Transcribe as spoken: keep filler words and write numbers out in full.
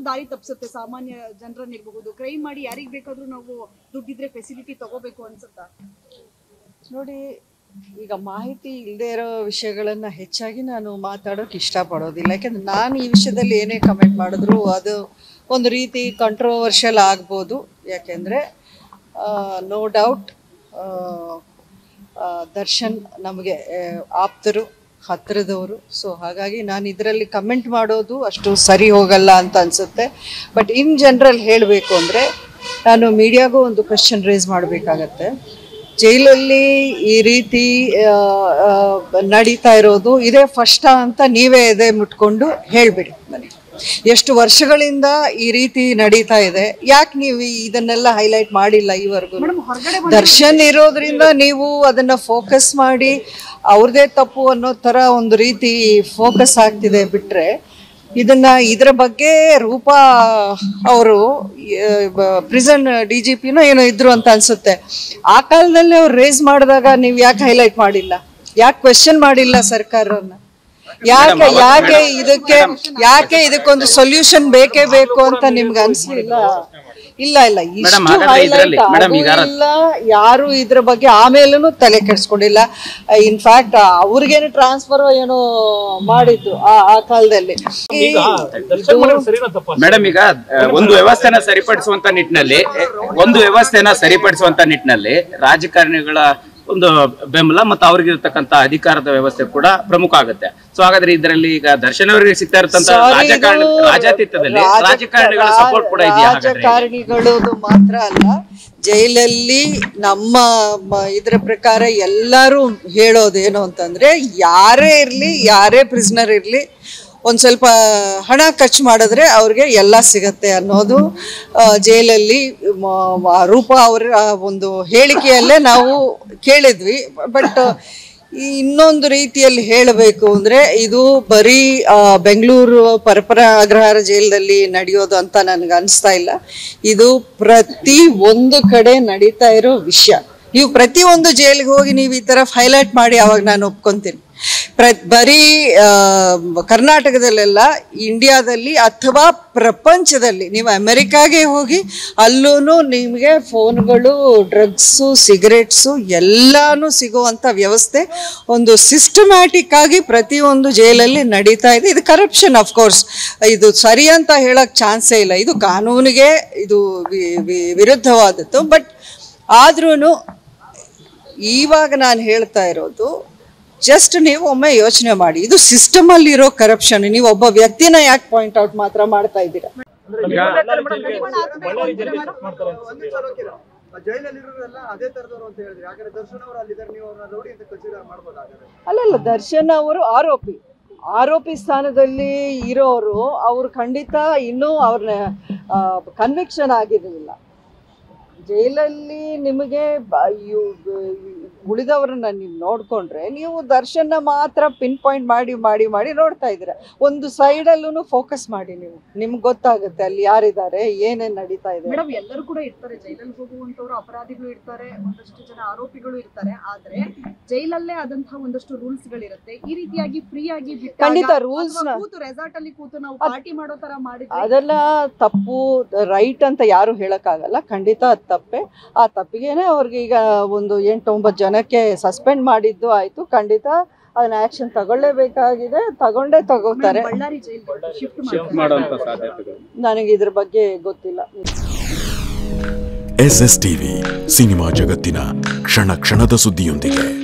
ದಾರಿ ತಪ್ಪಿಸುತ್ತೆ ಸಾಮಾನ್ಯ ಜನರನ್ನಿರಬಹುದು? ಕ್ರೈಮ್ ಮಾಡಿ ಯಾರಿಗೆ ಬೇಕಾದ್ರೂ ನಾವು ದುಡ್ಡಿದ್ರೆ ಫೆಸಿಲಿಟಿ ತಗೋಬೇಕು ಅನ್ಸುತ್ತಾ? ನೋಡಿ, ಈಗ ಮಾಹಿತಿ ಇಲ್ಲದೆ ಇರೋ ವಿಷಯಗಳನ್ನು ಹೆಚ್ಚಾಗಿ ನಾನು ಮಾತಾಡೋಕೆ ಇಷ್ಟಪಡೋದಿಲ್ಲ. ಯಾಕೆಂದ್ರೆ ನಾನು ಈ ವಿಷಯದಲ್ಲಿ ಏನೇ ಕಮೆಂಟ್ ಮಾಡಿದ್ರು ಅದು ಒಂದು ರೀತಿ ಕಂಟ್ರೋವರ್ಷಿಯಲ್ ಆಗ್ಬೋದು. ಯಾಕೆಂದರೆ ನೋ ಡೌಟ್ ದರ್ಶನ್ ನಮಗೆ ಆಪ್ತರು, ಹತ್ತಿರದವರು. ಸೊ ಹಾಗಾಗಿ ನಾನು ಇದರಲ್ಲಿ ಕಮೆಂಟ್ ಮಾಡೋದು ಅಷ್ಟು ಸರಿ ಹೋಗಲ್ಲ ಅಂತ ಅನಿಸುತ್ತೆ. ಬಟ್ ಇನ್ ಜನರಲ್ ಹೇಳಬೇಕು ಅಂದರೆ ನಾನು ಮೀಡಿಯಾಗೂ ಒಂದು ಕ್ವೆಶ್ಚನ್ ರೇಸ್ ಮಾಡಬೇಕಾಗತ್ತೆ. ಜೈಲಲ್ಲಿ ಈ ರೀತಿ ನಡೀತಾ ಇರೋದು ಇದೇ ಫಸ್ಟಾ ಅಂತ ನೀವೇ ಎದೆ ಮುಟ್ಕೊಂಡು ಹೇಳಿಬಿಡಿ ನನಗೆ. ಎಷ್ಟು ವರ್ಷಗಳಿಂದ ಈ ರೀತಿ ನಡೀತಾ ಇದೆ, ಯಾಕೆ ನೀವು ಇದನ್ನೆಲ್ಲ ಹೈಲೈಟ್ ಮಾಡಿಲ್ಲ ಈವರೆಗೂ? ದರ್ಶನ್ ಇರೋದ್ರಿಂದ ನೀವು ಅದನ್ನು ಫೋಕಸ್ ಮಾಡಿ ಅವ್ರದೇ ತಪ್ಪು ಅನ್ನೋ ಥರ ಒಂದು ರೀತಿ ಫೋಕಸ್ ಆಗ್ತಿದೆ. ಬಿಟ್ಟರೆ ಇದನ್ನ ಇದರ ಬಗ್ಗೆ ರೂಪಾ ಅವರು ಪ್ರಿಸನ್ ಡಿ ಜಿ ಪಿನೋ ಏನೋ ಇದ್ರು ಅಂತ ಅನ್ಸುತ್ತೆ. ಆ ಕಾಲದಲ್ಲಿ ಅವ್ರು ರೇಸ್ ಮಾಡಿದಾಗ ನೀವು ಯಾಕೆ ಹೈಲೈಟ್ ಮಾಡಿಲ್ಲ? ಯಾಕೆ ಕ್ವೆಶ್ಚನ್ ಮಾಡಿಲ್ಲ ಸರ್ಕಾರವನ್ನ? ಯಾಕೆ ಯಾಕೆ ಇದಕ್ಕೆ ಯಾಕೆ ಇದಕ್ಕೊಂದು ಸೊಲ್ಯೂಷನ್ ಬೇಕೇ ಬೇಕು ಅಂತ ನಿಮ್ಗೆ ಅನ್ಸ್ಲಿಲ್ಲ? ಇಲ್ಲ ಇಲ್ಲ ಇಷ್ಟು ಹೈಲೈಟ್ ಇಲ್ಲ, ಯಾರು ಇದ್ರ ಬಗ್ಗೆ ಆಮೇಲೂ ತಲೆ ಕೆಡಿಸ್ಕೊಂಡಿಲ್ಲ. ಇನ್ಫ್ಯಾಕ್ಟ್ ಅವ್ರಿಗೇನು ಟ್ರಾನ್ಸ್ಫರ್ ಏನೋ ಮಾಡಿದ್ದು ಆ ಆ ಕಾಲದಲ್ಲಿ. ಮೇಡಮ್, ಈಗ ಒಂದು ವ್ಯವಸ್ಥೆನ ಸರಿಪಡಿಸುವಂತ ನಿಟ್ಟಿನಲ್ಲಿ ಒಂದು ವ್ಯವಸ್ಥೆನ ಸರಿಪಡಿಸುವಂತ ನಿಟ್ಟಿನಲ್ಲಿ ರಾಜಕಾರಣಿಗಳ ಒಂದು ಬೆಂಬಲ ಮತ್ತು ಅವ್ರಿಗಿರ್ತಕ್ಕಂಥ ಅಧಿಕಾರದ ವ್ಯವಸ್ಥೆ ಕೂಡ ಪ್ರಮುಖ ಆಗುತ್ತೆ. ಸೊ ಹಾಗಾದ್ರೆ ಇದರಲ್ಲಿ ಈಗ ದರ್ಶನ್ ಅವರಿಗೆ ಸಿಗ್ತಾ ಇರ್ತಂತ ರಾಜಕಾರಣ ರಾಜಾತೀತದಲ್ಲಿ ರಾಜಕಾರಣಿಗಳ ಸಪೋರ್ಟ್ ಕೂಡ ಇದೆಯಾ? ರಾಜಕಾರಣಿಗಳು ಮಾತ್ರ ಅಲ್ಲ, ಜೈಲಲ್ಲಿ ನಮ್ಮ ಇದ್ರ ಪ್ರಕಾರ ಎಲ್ಲರೂ ಹೇಳೋದೇನು ಅಂತಂದ್ರೆ, ಯಾರೇ ಇರ್ಲಿ, ಯಾರೇ ಪ್ರಿಸ್ನರ್ ಇರ್ಲಿ, ಒಂದು ಸ್ವಲ್ಪ ಹಣ ಖರ್ಚು ಮಾಡಿದ್ರೆ ಅವ್ರಿಗೆ ಎಲ್ಲ ಸಿಗತ್ತೆ ಅನ್ನೋದು ಜೈಲಲ್ಲಿ ರೂಪಾ ಅವರ ಒಂದು ಹೇಳಿಕೆಯಲ್ಲೇ ನಾವು ಕೇಳಿದ್ವಿ. ಬಟ್ ಇನ್ನೊಂದು ರೀತಿಯಲ್ಲಿ ಹೇಳಬೇಕು ಅಂದರೆ ಇದು ಬರೀ ಬೆಂಗಳೂರು ಪರಪರ ಅಗ್ರಹಾರ ಜೈಲಲ್ಲಿ ನಡೆಯೋದು ಅಂತ ನನಗೆ ಅನಿಸ್ತಾ ಇಲ್ಲ. ಇದು ಪ್ರತಿ ಒಂದು ಕಡೆ ನಡೀತಾ ಇರೋ ವಿಷಯ. ನೀವು ಪ್ರತಿಯೊಂದು ಜೈಲಿಗೆ ಹೋಗಿ ನೀವು ಈ ಥರ ಹೈಲೈಟ್ ಮಾಡಿ ಅವಾಗ ನಾನು ಒಪ್ಕೊತೀನಿ. ಪ್ರ ಬರೀ ಕರ್ನಾಟಕದಲ್ಲೆಲ್ಲ, ಇಂಡಿಯಾದಲ್ಲಿ ಅಥವಾ ಪ್ರಪಂಚದಲ್ಲಿ ನೀವು ಅಮೆರಿಕಾಗೆ ಹೋಗಿ ಅಲ್ಲೂ ನಿಮಗೆ ಫೋನ್ಗಳು, ಡ್ರಗ್ಸು, ಸಿಗರೇಟ್ಸು ಎಲ್ಲಾನು ಸಿಗುವಂಥ ವ್ಯವಸ್ಥೆ ಒಂದು ಸಿಸ್ಟಮ್ಯಾಟಿಕ್ ಆಗಿ ಪ್ರತಿಯೊಂದು ಜೈಲಲ್ಲಿ ನಡೀತಾ ಇದೆ. ಇದು ಕರಪ್ಷನ್, ಅಫ್ಕೋರ್ಸ್ ಇದು ಸರಿ ಅಂತ ಹೇಳೋಕ್ಕೆ ಚಾನ್ಸೇ ಇಲ್ಲ. ಇದು ಕಾನೂನಿಗೆ ಇದು ವಿರುದ್ಧವಾದದ್ದು. ಬಟ್ ಆದ್ರೂ ಇವಾಗ ನಾನು ಹೇಳ್ತಾ ಇರೋದು, ಜಸ್ಟ್ ನೀವು ಒಮ್ಮೆ ಯೋಚನೆ ಮಾಡಿ, ಇದು ಸಿಸ್ಟಮ್ ಅಲ್ಲಿ ಇರೋ ಕರಪ್ಷನ್. ನೀವು ಒಬ್ಬ ವ್ಯಕ್ತಿನ ಯಾಕೆ ಪಾಯಿಂಟ್ ಔಟ್ ಮಾತ್ರ ಮಾಡ್ತಾ ಇದ್ದೀರಾ? ಅಲ್ಲಲ್ಲ, ದರ್ಶನ್ ಅವರು ಆರೋಪಿ ಆರೋಪಿ ಸ್ಥಾನದಲ್ಲಿ ಇರೋರು, ಅವ್ರು ಖಂಡಿತ ಇನ್ನೂ ಅವ್ರನ್ನ ಕನ್ವಿಕ್ಷನ್ ಆಗಿರಲಿಲ್ಲ. ಜೈಲಲ್ಲಿ ನಿಮಗೆ ಉಳಿದವ್ರನ್ನ ನೀವು ನೋಡ್ಕೊಂಡ್ರೆ ನೀವು ದರ್ಶನ ಮಾತ್ರ ಪಿನ್ ಪಾಯಿಂಟ್ ಮಾಡಿ ಮಾಡಿ ಮಾಡಿ ನೋಡ್ತಾ ಇದ್ದೀರಾ. ಒಂದು ಸೈಡಲ್ಲೂ ಫೋಕಸ್ ಮಾಡಿ, ನೀವು ನಿಮ್ಗೆ ಗೊತ್ತಾಗುತ್ತೆ ಅಲ್ಲಿ ಯಾರಿದ್ದಾರೆ, ಏನೇನ್ ನಡೀತಾ ಇದೆ. ಮೇಡಮ್, ಎಲ್ಲರೂ ಕೂಡ ಇರ್ತಾರೆ ಜೈಲಲ್ಲಿ ಹೋಗುವಂತವ್ರು, ಅಪರಾಧಿಗಳು ಇರ್ತಾರೆ, ಒಂದಷ್ಟು ಜನ ಆರೋಪಿಗಳು ಇರ್ತಾರೆ. ಆದ್ರೆ ಜೈಲಲ್ಲೇ ಆದಂತಹ ಒಂದಷ್ಟು ರೂಲ್ಸ್ ಗಳಿರುತ್ತೆ. ಈ ರೀತಿಯಾಗಿ ಫ್ರೀ ಆಗಿ ಖಂಡಿತ ರೂಲ್ಸ್ ರೆಸಾರ್ಟ್ ಅಲ್ಲಿ ಕೂತು ನಾವು ಪಾರ್ಟಿ ಮಾಡೋ ತರ ಮಾಡಿ ಅದೆಲ್ಲ ತಪ್ಪು, ರೈಟ್ ಅಂತ ಯಾರು ಹೇಳಕ್ಕಾಗಲ್ಲ. ಖಂಡಿತ ಅದು ತಪ್ಪೆ. ಆ ತಪ್ಪಿಗೆನೆ ಅವ್ರಿಗೆ ಈಗ ಒಂದು ಎಂಟು ಒಂಬತ್ತು ಜನಕ್ಕೆ ಸಸ್ಪೆಂಡ್ ಮಾಡಿದ್ದು ಆಯ್ತು. ಖಂಡಿತ ಅದನ್ನ ಆಕ್ಷನ್ ತಗೊಳ್ಳೇಬೇಕಾಗಿದೆ, ತಗೊಂಡೇ ತಗೋತಾರೆ. ನನಗೆ ಇದ್ರ ಬಗ್ಗೆ ಗೊತ್ತಿಲ್ಲ. ಎಸ್ ಎಸ್ ಟಿವಿ ಸಿನಿಮಾ ಜಗತ್ತಿನ ಕ್ಷಣ ಕ್ಷಣದ ಸುದ್ದಿಯೊಂದಿಗೆ.